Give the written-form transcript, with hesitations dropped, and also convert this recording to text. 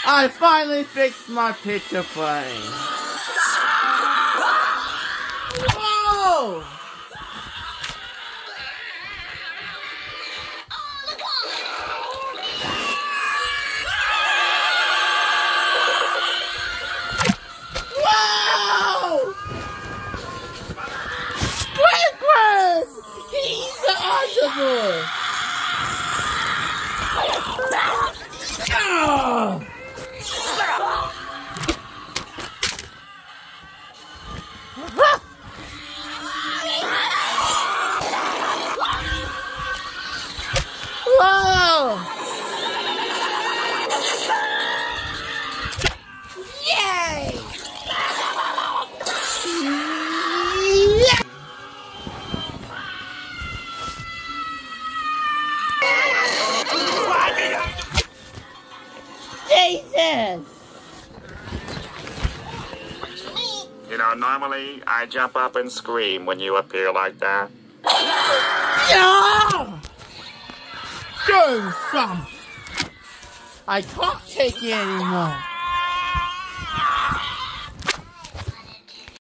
I finally fixed my picture frame. Whoa! Whoa! Squidward! He's an octopus! Oh! Whoa! Yay! Yeah! Jesus! You know, normally I jump up and scream when you appear like that. No! Do some! I can't take it anymore.